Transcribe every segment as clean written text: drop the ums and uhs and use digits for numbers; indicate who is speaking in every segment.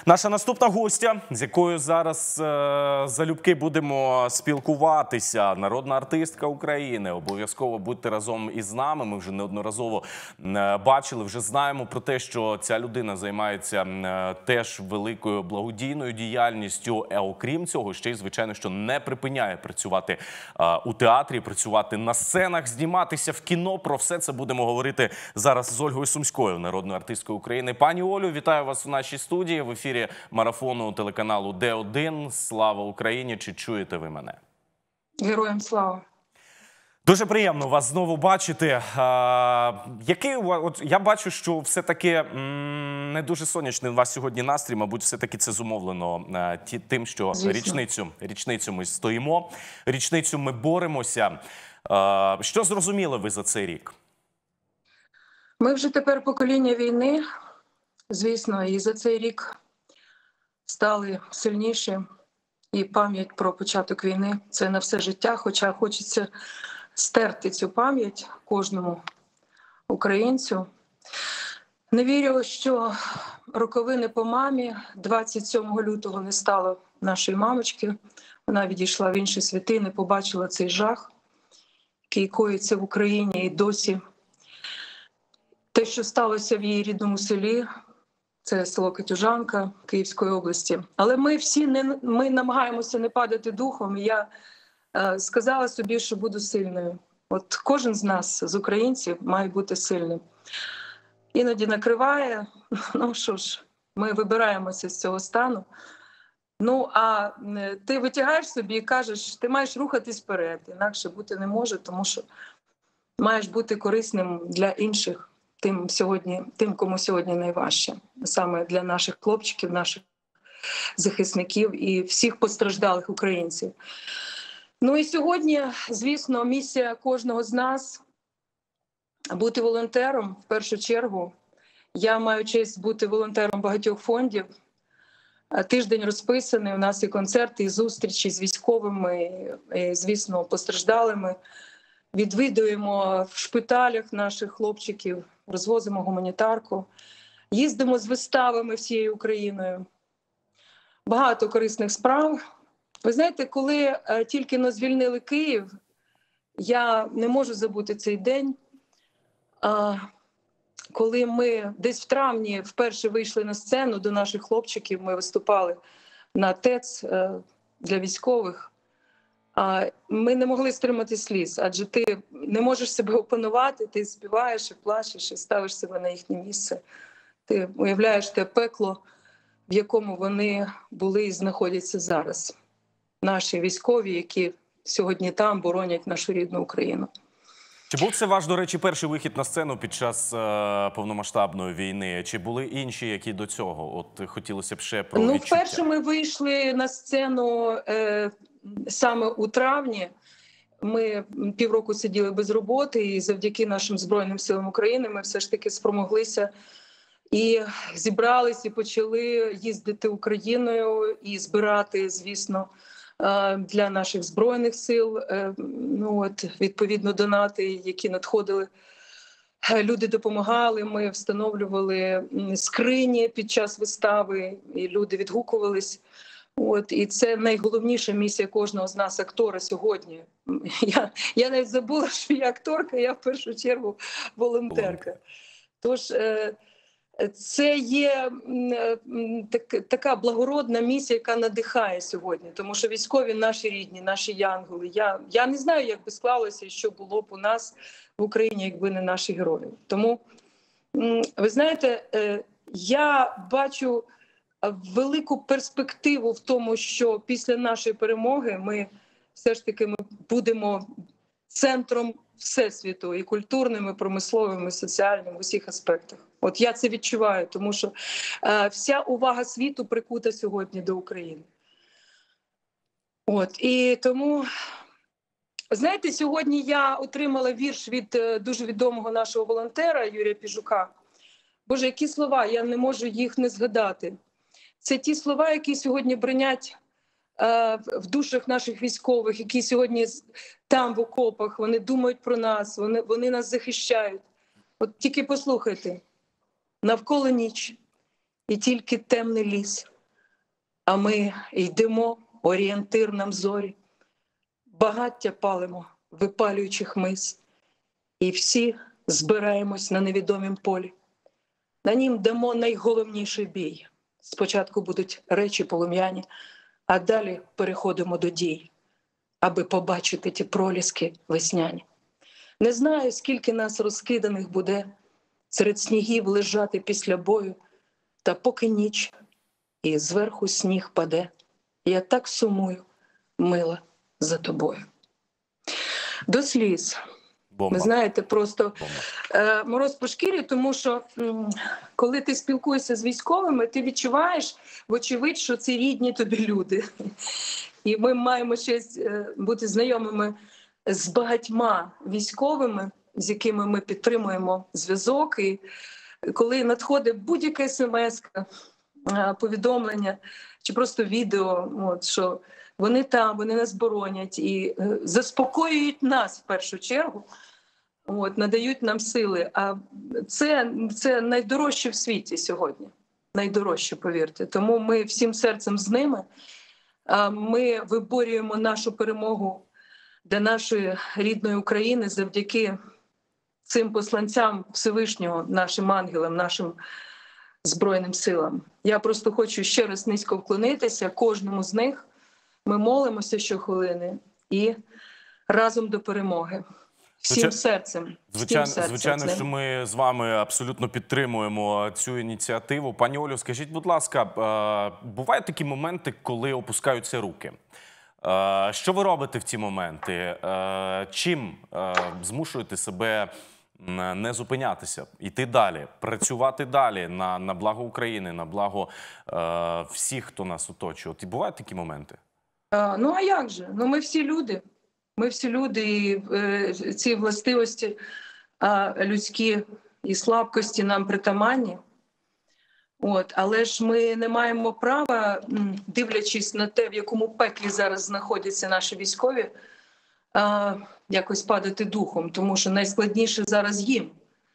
Speaker 1: Наша наступна гостя, з якою зараз залюбки будемо спілкуватися, народна артистка України. Обов'язково будьте разом із нами. Ми вже неодноразово бачили, вже знаємо про те, що ця людина займається теж великою благодійною діяльністю. А окрім цього, ще й, звичайно, що не припиняє працювати у театрі, працювати на сценах, зніматися в кіно. Про все це будемо говорити зараз з Ольгою Сумською, народною артисткою України. Пані Олю, вітаю вас в нашій студії. В ефірі марафону телеканалу Д1. Слава Україні! Чи чуєте ви мене?
Speaker 2: Героям слава!
Speaker 1: Дуже приємно вас знову бачити. Я бачу, що все-таки не дуже сонячний у вас сьогодні настрій. Мабуть, все-таки це зумовлено тим, що річницю ми стоїмо, річницю ми боремося. Що зрозуміли ви за цей рік?
Speaker 2: Ми вже тепер покоління війни, звісно, і за цей рік стали сильніші. І пам'ять про початок війни – це на все життя, хоча хочеться стерти цю пам'ять кожному українцю. Не вірю, що роковини по мамі. 27 лютого не стало нашої мамочки. Вона відійшла в інші світи, не побачила цей жах, який коїться в Україні і досі. Те, що сталося в її рідному селі, це село Катюжанка Київської області. Але ми всі ми намагаємося не падати духом. Я сказала собі, що буду сильною. От кожен з нас, з українців, має бути сильним. Іноді накриває, ну що ж, ми вибираємося з цього стану. Ну, а ти витягаєш собі і кажеш, ти маєш рухатись вперед, інакше бути не може, тому що маєш бути корисним для інших, тим, кому сьогодні найважче. Саме для наших хлопчиків, наших захисників і всіх постраждалих українців. Ну і сьогодні, звісно, місія кожного з нас – бути волонтером в першу чергу. Я маю честь бути волонтером багатьох фондів. Тиждень розписаний, у нас і концерти, і зустрічі з військовими, і, звісно, постраждалими. Відвідуємо в шпиталях наших хлопчиків, розвозимо гуманітарку, їздимо з виставами всією Україною. Багато корисних справ. Ви знаєте, коли тільки звільнили Київ, я не можу забути цей день, коли ми десь в травні вперше вийшли на сцену до наших хлопчиків, ми виступали на ТЕЦ для військових. Ми не могли стримати сліз, адже ти не можеш себе опанувати, ти співаєш і плачеш, і ставиш себе на їхнє місце. Ти уявляєш те пекло, в якому вони були і знаходяться зараз. Наші військові, які сьогодні там боронять нашу рідну Україну.
Speaker 1: Чи був це ваш, до речі, перший вихід на сцену під час повномасштабної війни? Чи були інші, які до цього? От хотілося б ще про відчуття.
Speaker 2: Вперше ми вийшли на сцену саме у травні. Ми півроку сиділи без роботи, і завдяки нашим Збройним силам України ми все ж таки спромоглися і зібрались, і почали їздити Україною і збирати, звісно, для наших Збройних сил, відповідно, донати, які надходили. Люди допомагали, ми встановлювали скрині під час вистави, і люди відгукувались. І це найголовніша місія кожного з нас, актора, сьогодні. Я навіть забула, що я акторка, я в першу чергу волонтерка. Тож це є така благородна місія, яка надихає сьогодні, тому що військові наші рідні, наші янголи. Я не знаю, як би склалося і що було б у нас в Україні, якби не наші герої. Тому, ви знаєте, я бачу велику перспективу в тому, що після нашої перемоги ми все ж таки будемо центром всесвіту і культурним, і промисловим, і соціальним, в усіх аспектах. От я це відчуваю, тому що вся увага світу прикута сьогодні до України. І тому, знаєте, сьогодні я отримала вірш від дуже відомого нашого волонтера Юрія Піжука. Боже, які слова, я не можу їх не згадати. Це ті слова, які сьогодні бринять в душах наших військових, які сьогодні там в окопах, вони думають про нас, вони нас захищають. От тільки послухайте. Навколо ніч, і тільки темний ліс. А ми йдемо, орієнтир нам зорі, багаття палимо, випалюючи хмиз, і всі збираємось на невідомім полі. На нім дамо найголовніший бій. Спочатку будуть речі полум'яні, а далі переходимо до дій, аби побачити ті проліски весняні. Не знаю, скільки нас розкиданих буде серед снігів лежати після бою, та поки ніч і зверху сніг паде, я так сумую, мила, за тобою. До сліз.
Speaker 1: Бомба.
Speaker 2: Ви знаєте, просто
Speaker 1: Бомба.
Speaker 2: мороз по шкірі, тому що коли ти спілкуєшся з військовими, ти відчуваєш, вочевидь, що це рідні тобі люди. І ми маємо честь бути знайомими з багатьма військовими, з якими ми підтримуємо зв'язок. І коли надходить будь-яке смс-ка, повідомлення чи просто відео, що вони там, вони нас боронять і заспокоюють нас в першу чергу, надають нам сили. А це найдорожче в світі сьогодні. Найдорожче, повірте. Тому ми всім серцем з ними. Ми виборюємо нашу перемогу для нашої рідної України завдяки цим посланцям Всевишнього, нашим ангелам, нашим Збройним силам. Я просто хочу ще раз низько вклонитися кожному з них. Ми молимося щохвилини і разом до перемоги. Всім серцем.
Speaker 1: Звичайно, що ми з вами абсолютно підтримуємо цю ініціативу. Пані Олю, скажіть, будь ласка, бувають такі моменти, коли опускаються руки? Що ви робите в ці моменти? Чим змушуєте себе не зупинятися, йти далі, працювати далі на благо України, на благо всіх, хто нас оточує? І бувають такі моменти?
Speaker 2: Ну, а як же? Ну, ми всі люди. Ми всі люди, і ці властивості людські і слабкості нам притаманні. Але ж ми не маємо права, дивлячись на те, в якому пеклі зараз знаходяться наші військові, якось падати духом, тому що найскладніше зараз їм.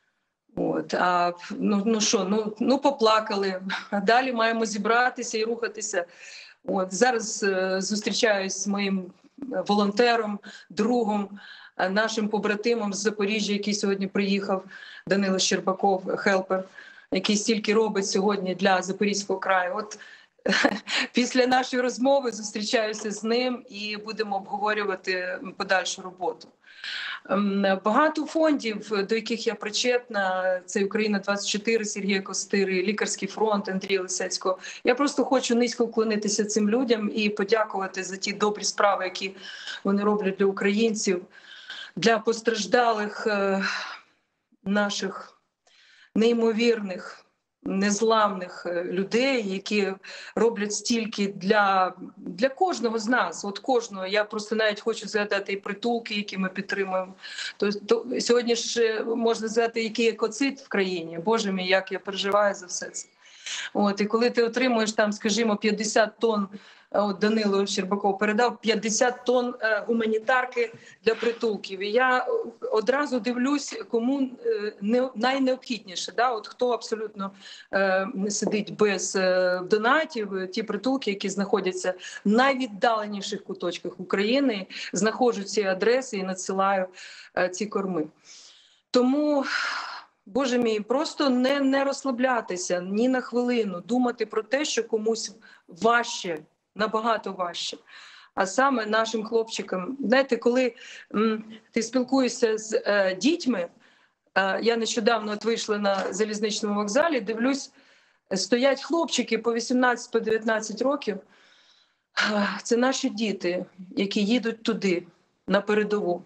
Speaker 2: Поплакали, а далі маємо зібратися і рухатися. Зараз зустрічаюсь з моїм волонтером, другом, нашим побратимом з Запоріжжя, який сьогодні приїхав, Данило Щербаков, хелпер, який стільки робить сьогодні для Запорізького краю. Після нашої розмови зустрічаюся з ним і будемо обговорювати подальшу роботу. Багато фондів, до яких я причетна, це «Україна-24», Сергія Костири, Лікарський фронт Андрія Лисецького. Я просто хочу низько вклонитися цим людям і подякувати за ті добрі справи, які вони роблять для українців, для постраждалих наших неймовірних, незламних людей, які роблять стільки для кожного з нас. Кожного. Я просто навіть хочу згадати і притулки, які ми підтримуємо. Сьогодні ж можна згадати, який екоцид в країні. Боже мій, як я переживаю за все це. І коли ти отримуєш там, скажімо, 50 тонн, Данило Щербаков передав 50 тонн гуманітарки для притулків. І я одразу дивлюсь, кому найнеобхідніше. Хто абсолютно не сидить без донатів, ті притулки, які знаходяться в найвіддаленіших куточках України, знаходжу ці адреси і надсилаю ці корми. Тому, Боже мій, просто не розслаблятися ні на хвилину, думати про те, що комусь важче, набагато важче. А саме нашим хлопчикам. Знаєте, коли ти спілкуєшся з дітьми, я нещодавно вийшла на залізничному вокзалі, дивлюсь, стоять хлопчики по 18-19 років. Це наші діти, які їдуть туди, на передову.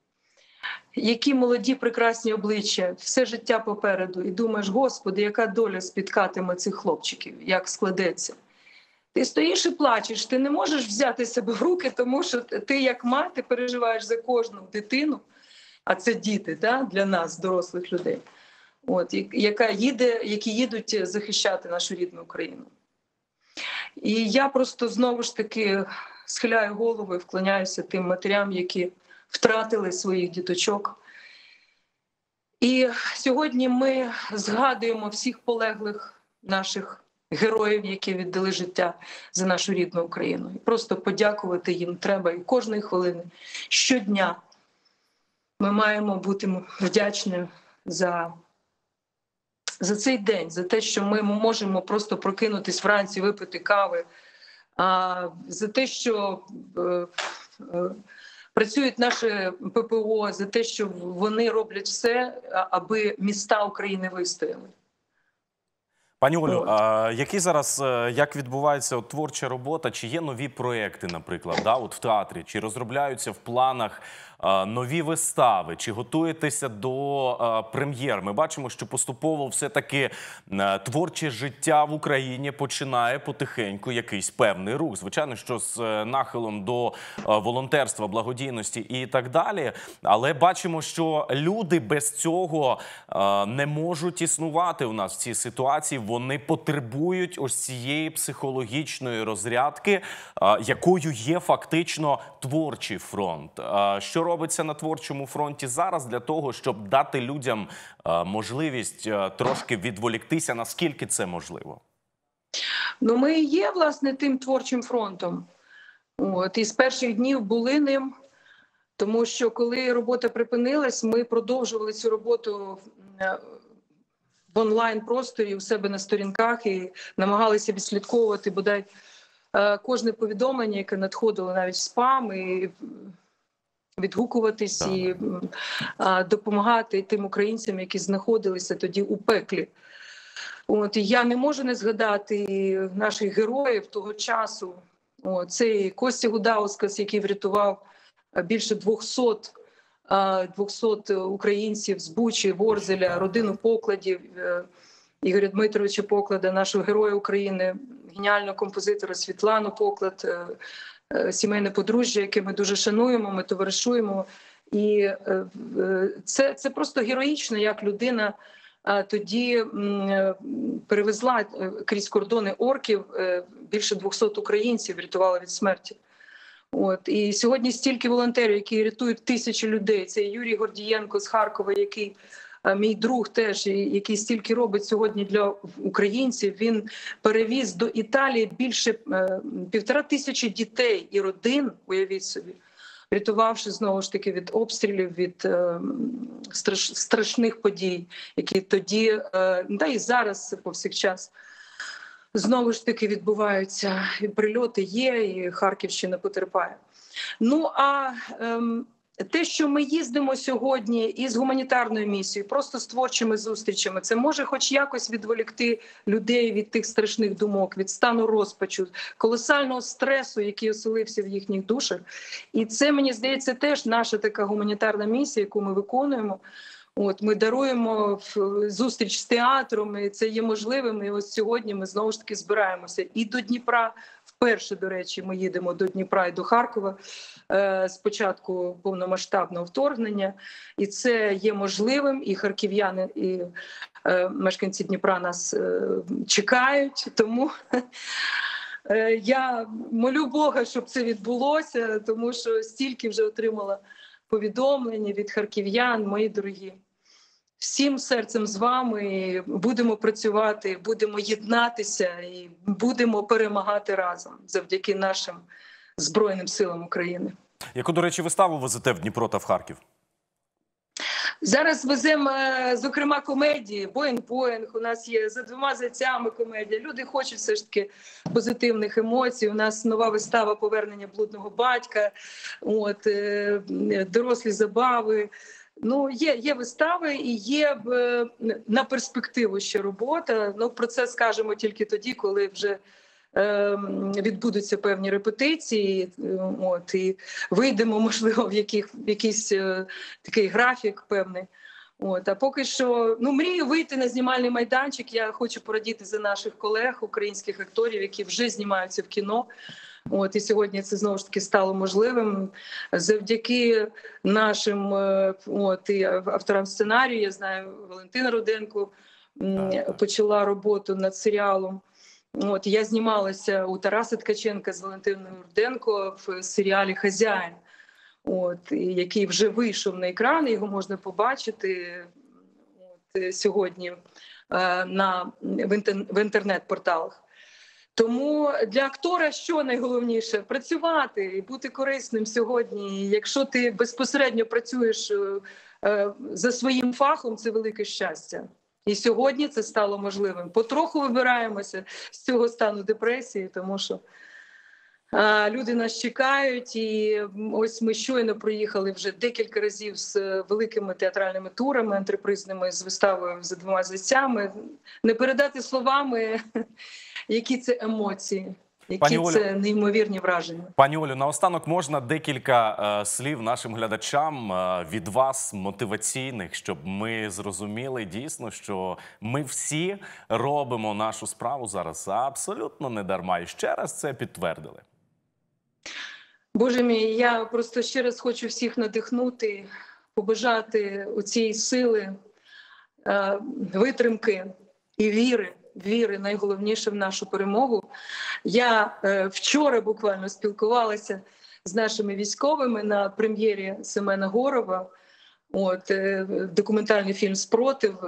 Speaker 2: Які молоді, прекрасні обличчя, все життя попереду. І думаєш, Господи, яка доля спіткатиме цих хлопчиків, як складеться. Ти стоїш і плачеш, ти не можеш взяти себе в руки, тому що ти як мати переживаєш за кожну дитину, а це діти для нас, дорослих людей, які їдуть захищати нашу рідну Україну. І я просто знову ж таки схиляю голову і вклоняюся тим матерям, які втратили своїх діточок. І сьогодні ми згадуємо всіх полеглих наших героїв, які віддали життя за нашу рідну Україну. І просто подякувати їм треба і кожної хвилини, щодня. Ми маємо бути вдячними за цей день, за те, що ми можемо просто прокинутись вранці, випити кави, за те, що працюють наші ППО, за те, що вони роблять все, аби міста України вистояли.
Speaker 1: Пані Олю, які зараз, як відбувається творча робота? Чи є нові проекти, наприклад, в театрі? Чи розробляються в планах нові вистави? Чи готуєтеся до прем'єр? Ми бачимо, що поступово все-таки творче життя в Україні починає потихеньку якийсь певний рух. Звичайно, що з нахилом до волонтерства, благодійності і так далі. Але бачимо, що люди без цього не можуть існувати у нас в цій ситуації. Вони потребують ось цієї психологічної розрядки, якою є фактично творчий фронт. Що робиться на творчому фронті зараз для того, щоб дати людям можливість трошки відволіктися, наскільки це можливо?
Speaker 2: Ну, ми і є, власне, тим творчим фронтом. І з перших днів були ним, тому що коли робота припинилась, ми продовжували цю роботу в онлайн-просторі у себе на сторінках і намагалися відслідковувати бодай кожне повідомлення, яке надходило навіть в спам, і відгукуватись і допомагати тим українцям, які знаходилися тоді у пеклі. І я не можу не згадати наших героїв того часу. Це і Костя Гудаускас, який врятував більше 200 українців з Бучі, Ворзеля, родину Покладів, Ігоря Дмитровича Поклада, нашого героя України, геніального композитора Світлану Поклад, сімейне подружжя, яке ми дуже шануємо, ми товаришуємо. І це просто героїчно, як людина тоді перевезла крізь кордони орків, більше 200 українців врятувала від смерті. І сьогодні стільки волонтерів, які рятують тисячі людей. Це Юрій Гордієнко з Харкова, який мій друг теж, який стільки робить сьогодні для українців. Він перевіз до Італії більше 1500 дітей і родин, уявіть собі, рятувавши знову ж таки від обстрілів, від страшних подій, які тоді, та і зараз повсякчас знову ж таки відбуваються. І прильоти є, і Харківщина потерпає. Ну, а те, що ми їздимо сьогодні із гуманітарною місією, просто з творчими зустрічами, це може хоч якось відволікти людей від тих страшних думок, від стану розпачу, колосального стресу, який оселився в їхніх душах. І це, мені здається, теж наша така гуманітарна місія, яку ми виконуємо. Ми даруємо зустріч з театром, і це є можливим. І ось сьогодні ми знову ж таки збираємося і до Дніпра. Вперше, до речі, ми їдемо до Дніпра і до Харкова з початку повномасштабного вторгнення. І це є можливим, і харків'яни, і мешканці Дніпра нас чекають. Тому я молю Бога, щоб це відбулося, тому що стільки вже отримала повідомлення від харків'ян, мої дорогі. Всім серцем з вами, будемо працювати, будемо єднатися і будемо перемагати разом завдяки нашим Збройним силам України.
Speaker 1: Яку, до речі, виставу везете в Дніпро та в Харків?
Speaker 2: Зараз веземо, зокрема, комедії «Боїнг-Боїнг», у нас є «За двома зайцями» комедія. Люди хочуть все ж таки позитивних емоцій. У нас нова вистава «Повернення блудного батька», дорослі забави. Ну, є вистави і є на перспективу ще робота. Ну, про це скажемо тільки тоді, коли вже відбудуться певні репетиції, і вийдемо, можливо, в якийсь такий графік певний. А поки що, мрію вийти на знімальний майданчик. Я хочу порадіти за наших колег, українських акторів, які вже знімаються в кіно. І сьогодні це знову ж таки стало можливим завдяки нашим і авторам сценарію. Я знаю, Валентина Руденко почала роботу над серіалом. Я знімалася у Тараса Ткаченка з Валентиною Руденко в серіалі «Хазяїн», який вже вийшов на екран, його можна побачити сьогодні в інтернет-порталах. Тому для актора що найголовніше? Працювати і бути корисним сьогодні. Якщо ти безпосередньо працюєш за своїм фахом, це велике щастя. І сьогодні це стало можливим. Потроху вибираємося з цього стану депресії, тому що люди нас чекають, і ось ми щойно проїхали вже декілька разів з великими театральними турами, антрепризними, з виставою «За двома зайцями». Не передати словами, які це емоції, які це неймовірні враження.
Speaker 1: Пані Олю, наостанок можна декілька слів нашим глядачам від вас, мотиваційних, щоб ми зрозуміли дійсно, що ми всі робимо нашу справу зараз абсолютно не дарма. І ще раз це підтвердили.
Speaker 2: Боже мій, я просто ще раз хочу всіх надихнути, побажати оцієї сили, витримки і віри найголовніше в нашу перемогу. Я вчора буквально спілкувалася з нашими військовими на прем'єрі Семена Горова. Документальний фільм «Спротив»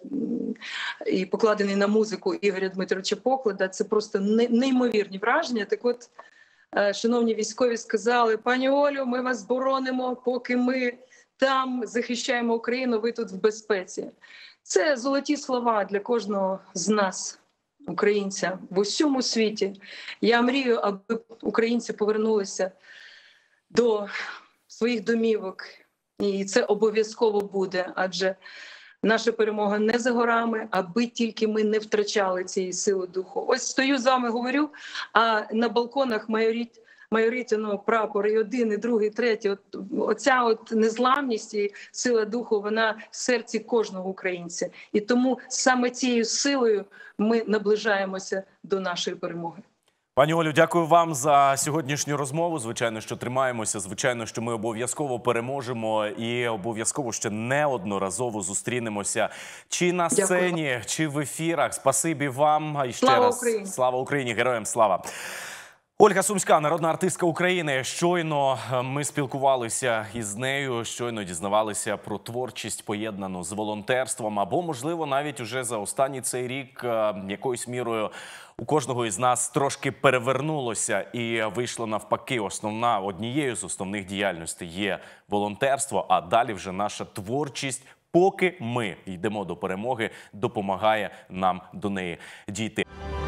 Speaker 2: і покладений на музику Ігоря Дмитровича Поклада. Це просто неймовірні враження. Так от, шановні військові сказали: пані Олю, ми вас боронимо, поки ми там захищаємо Україну, ви тут в безпеці. Це золоті слова для кожного з нас, українця, в усьому світі. Я мрію, аби українці повернулися до своїх домівок. І це обов'язково буде, адже наша перемога не за горами, аби тільки ми не втрачали цієї сили духу. Ось стою з вами, говорю, а на балконах майорить прапор, і один, і другий, і третій. Оця незламність і сила духу, вона в серці кожного українця. І тому саме цією силою ми наближаємося до нашої перемоги.
Speaker 1: Пані Олю, дякую вам за сьогоднішню розмову. Звичайно, що тримаємося, звичайно, що ми обов'язково переможемо і обов'язково ще неодноразово зустрінемося чи на сцені,
Speaker 2: дякую,
Speaker 1: чи в ефірах. Спасибі вам. І ще
Speaker 2: слава
Speaker 1: раз
Speaker 2: Україні!
Speaker 1: Слава Україні! Героям слава! Ольга Сумська, народна артистка України. Щойно ми спілкувалися із нею, щойно дізнавалися про творчість, поєднану з волонтерством, або, можливо, навіть уже за останній цей рік якоюсь мірою у кожного із нас трошки перевернулося і вийшло навпаки. Однією з основних діяльностей є волонтерство, а далі вже наша творчість, поки ми йдемо до перемоги, допомагає нам до неї дійти.